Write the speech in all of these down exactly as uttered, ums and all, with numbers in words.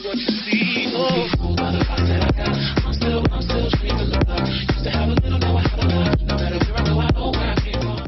what you see. Oh, fooled by the vibes that I got. I'm still, I'm still dreaming of love. Used to have a little, now I have a lot. No matter where I go, I know where I came from.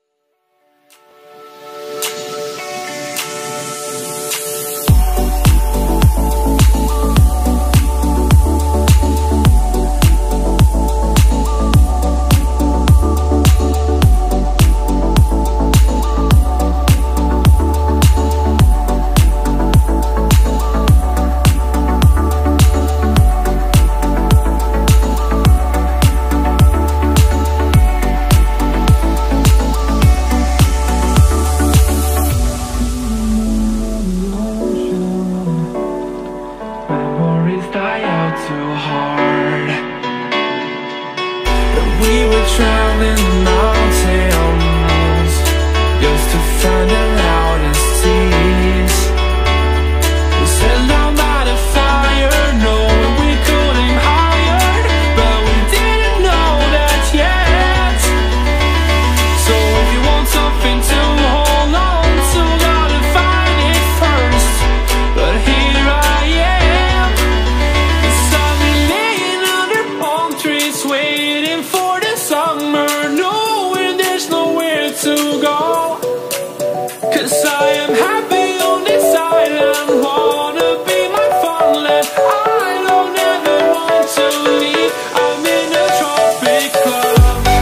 Die out too hard. But we were traveling the mountains just to find the loudest tears. We set down by the fire, knowing we could aim higher, but we didn't know that yet. So if you want something to hold on to, gotta find it first. But here I am, waiting for the summer, knowing there's nowhere to go. Cause I am happy on this island, wanna be my farmland. I don't ever want to leave, I'm in a tropic club.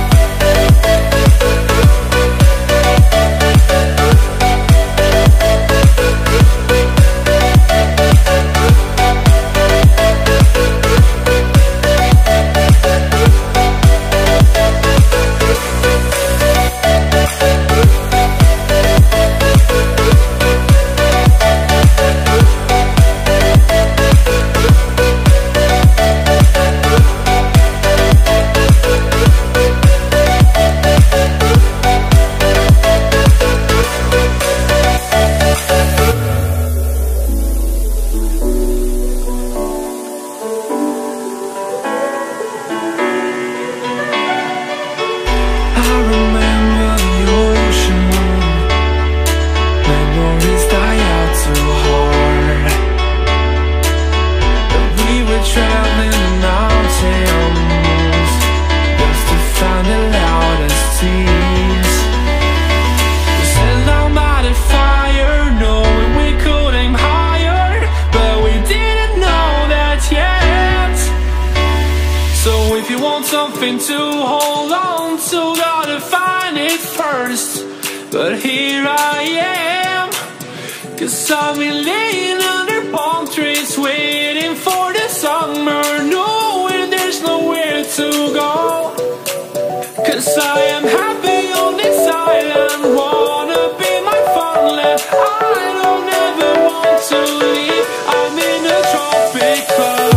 If you want something to hold on to, gotta find it first. But here I am, cause I've been laying under palm trees, waiting for the summer, knowing there's nowhere to go. Cause I am happy on this island, wanna be my farmland. I don't ever want to leave, I'm in a tropic club.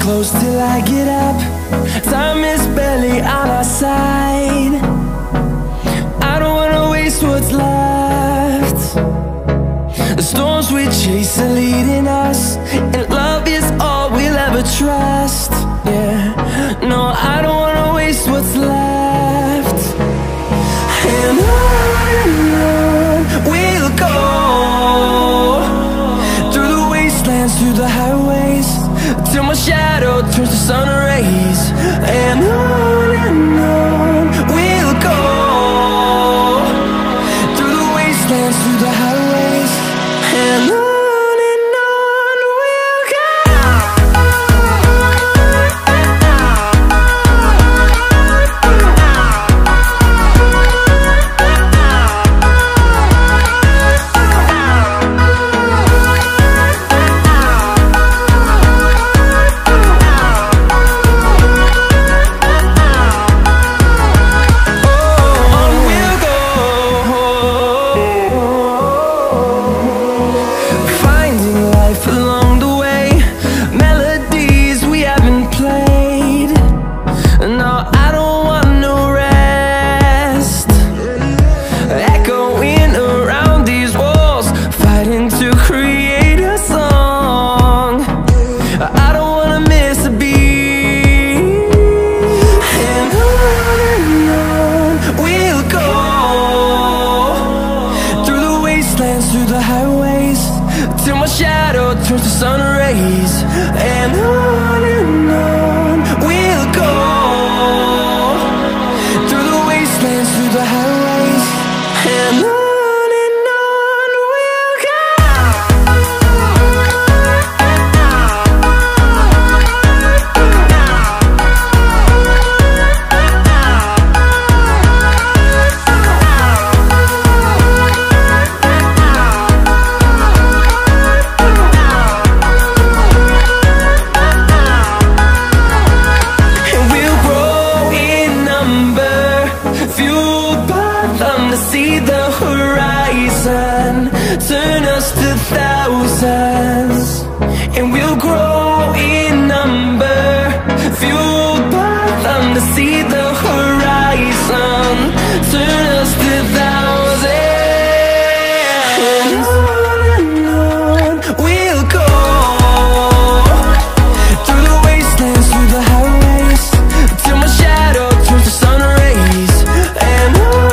close till I get up. Time is barely on our side. I don't wanna waste what's left. The storms we chase are leading us, and love is all we'll ever trust. Yeah, no, I don't wanna waste what's left. And on and on we'll go, through the wastelands, through the highways, till my shadow turns to sun rays. And on and on we'll go, through the wastelands, through the highways, and on. Through the highways, till my shadow turns to sun rays. And on and on we'll go, through the wastelands, through the highways, and on. See the horizon turn us to thousands, and we'll grow in number, fueled by them to see the horizon turn us to thousands. And on and on we'll go, through the wastelands, through the highways, till my shadow turns to sun rays. And on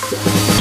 We'll be right back.